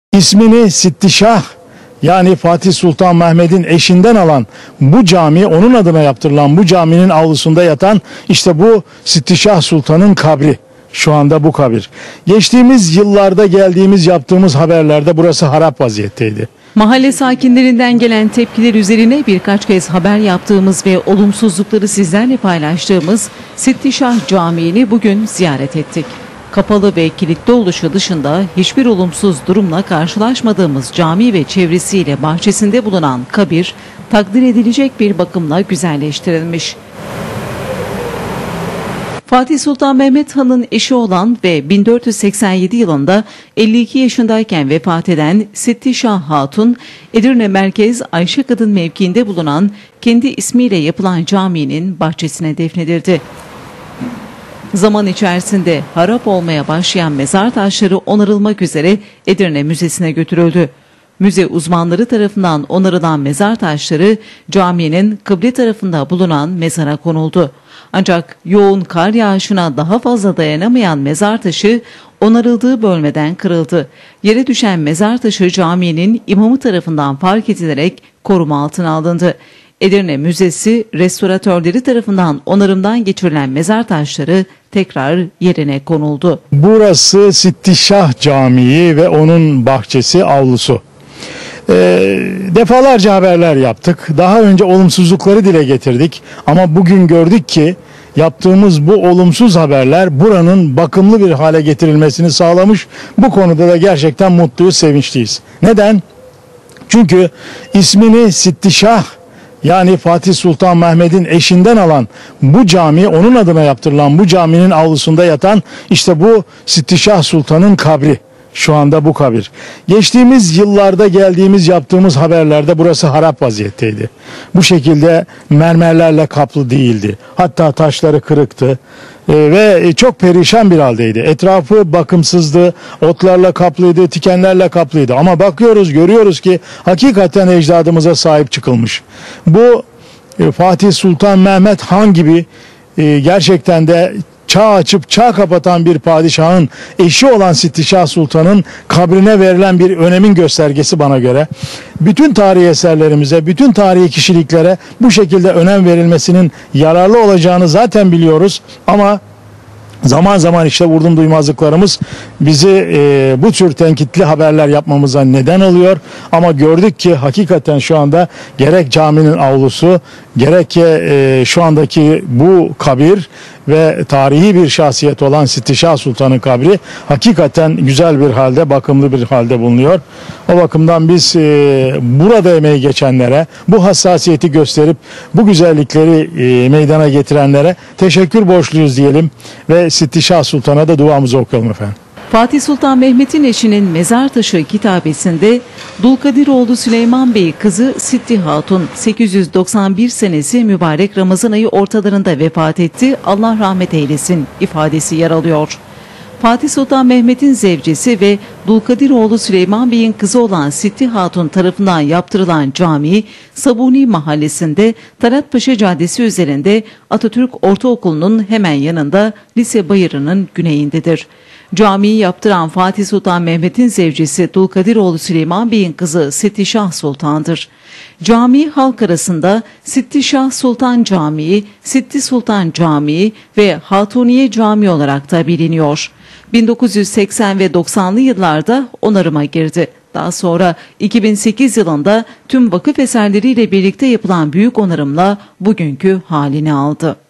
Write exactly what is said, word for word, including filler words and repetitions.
İsmini Sittişah yani Fatih Sultan Mehmet'in eşinden alan bu cami, onun adına yaptırılan bu caminin avlusunda yatan işte bu Sittişah Sultan'ın kabri. Şu anda bu kabir. Geçtiğimiz yıllarda geldiğimiz yaptığımız haberlerde burası harap vaziyetteydi. Mahalle sakinlerinden gelen tepkiler üzerine birkaç kez haber yaptığımız ve olumsuzlukları sizlerle paylaştığımız Sittişah Camii'ni bugün ziyaret ettik. Kapalı ve kilitli oluşu dışında hiçbir olumsuz durumla karşılaşmadığımız cami ve çevresiyle bahçesinde bulunan kabir takdir edilecek bir bakımla güzelleştirilmiş. Fatih Sultan Mehmet Han'ın eşi olan ve bin dört yüz seksen yedi yılında elli iki yaşındayken vefat eden Sittişah Hatun, Edirne Merkez Ayşe Kadın mevkiinde bulunan kendi ismiyle yapılan caminin bahçesine defnedildi. Zaman içerisinde harap olmaya başlayan mezar taşları onarılmak üzere Edirne Müzesi'ne götürüldü. Müze uzmanları tarafından onarılan mezar taşları caminin kıble tarafında bulunan mezara konuldu. Ancak yoğun kar yağışına daha fazla dayanamayan mezar taşı onarıldığı bölmeden kırıldı. Yere düşen mezar taşı caminin imamı tarafından fark edilerek koruma altına alındı. Edirne Müzesi restoratörleri tarafından onarımdan geçirilen mezar taşları tekrar yerine konuldu. Burası Sittişah Camii ve onun bahçesi, avlusu. E, defalarca haberler yaptık. Daha önce olumsuzlukları dile getirdik. Ama bugün gördük ki yaptığımız bu olumsuz haberler buranın bakımlı bir hale getirilmesini sağlamış. Bu konuda da gerçekten mutluyuz, sevinçliyiz. Neden? Çünkü ismini Sittişah yani Fatih Sultan Mehmet'in eşinden alan bu cami, onun adına yaptırılan bu caminin avlusunda yatan işte bu Sittişah Sultan'ın kabri. Şu anda bu kabir. Geçtiğimiz yıllarda geldiğimiz yaptığımız haberlerde burası harap vaziyetteydi. Bu şekilde mermerlerle kaplı değildi. Hatta taşları kırıktı ee, ve çok perişan bir haldeydi. Etrafı bakımsızdı, otlarla kaplıydı, tikenlerle kaplıydı. Ama bakıyoruz, görüyoruz ki hakikaten ecdadımıza sahip çıkılmış. Bu e, Fatih Sultan Mehmet Han gibi e, gerçekten de çağ açıp çağ kapatan bir padişahın eşi olan Sittişah Sultan'ın kabrine verilen bir önemin göstergesi bana göre. Bütün tarihi eserlerimize, bütün tarihi kişiliklere bu şekilde önem verilmesinin yararlı olacağını zaten biliyoruz. Ama zaman zaman işte vurdum duymazlıklarımız bizi e, bu tür tenkitli haberler yapmamıza neden oluyor. Ama gördük ki hakikaten şu anda gerek caminin avlusu, gerek ki e, şu andaki bu kabir ve tarihi bir şahsiyet olan Sittişah Sultan'ın kabri hakikaten güzel bir halde, bakımlı bir halde bulunuyor. O bakımdan biz e, burada emeği geçenlere, bu hassasiyeti gösterip bu güzellikleri e, meydana getirenlere teşekkür borçluyuz diyelim ve Sittişah Sultan'a da duamızı okuyalım efendim. Fatih Sultan Mehmet'in eşinin mezar taşı kitabesinde Dulkadiroğlu Süleyman Bey kızı Sitti Hatun sekiz yüz doksan bir senesi mübarek Ramazan ayı ortalarında vefat etti, Allah rahmet eylesin ifadesi yer alıyor. Fatih Sultan Mehmet'in zevcesi ve Dulkadiroğlu Süleyman Bey'in kızı olan Sitti Hatun tarafından yaptırılan cami, Sabuni Mahallesi'nde Talatpaşa Caddesi üzerinde Atatürk Ortaokulu'nun hemen yanında Lise Bayırı'nın güneyindedir. Camiyi yaptıran Fatih Sultan Mehmet'in zevcesi Dulkadiroğlu Süleyman Bey'in kızı Sittişah Sultan'dır. Cami halk arasında Sittişah Sultan Camii, Sitti Sultan Camii ve Hatuniye Camii olarak da biliniyor. bin dokuz yüz seksen ve doksanlı yıllarda onarıma girdi. Daha sonra iki bin sekiz yılında tüm vakıf eserleriyle birlikte yapılan büyük onarımla bugünkü halini aldı.